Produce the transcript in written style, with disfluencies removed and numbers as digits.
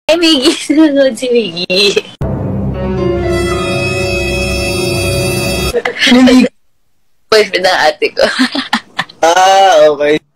Ay, Mikee. Nanonood si Mikee. Hindi. Boyfriend ng ate ko. Okay.